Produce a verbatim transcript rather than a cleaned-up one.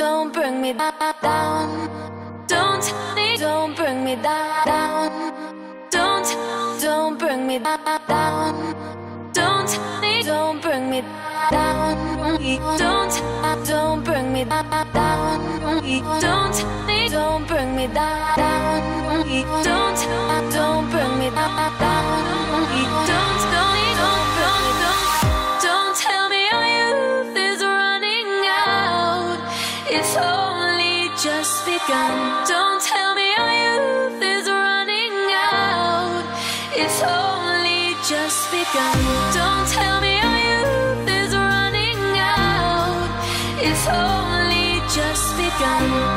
don't bring me down. Don't tell me, don't bring me down. Don't, don't bring me down. Don't tell me, don't bring me down. Don't, don't bring me down. Don't tell me, don't bring me down. Don't, don't bring me down. Don't, don't, don't, don't, don't tell me our youth is running out. It's only just begun. Don't tell me our youth is running out. It's only just begun. Don't tell me our youth is running out. It's only just begun.